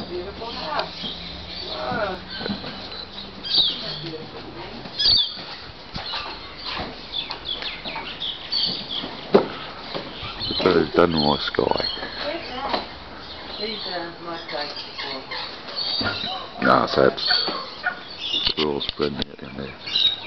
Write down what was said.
beautiful house. Whoa. Isn't that beautiful, man? There's done more sky. Where's that? These my place before. No, so it's all spreading out down there.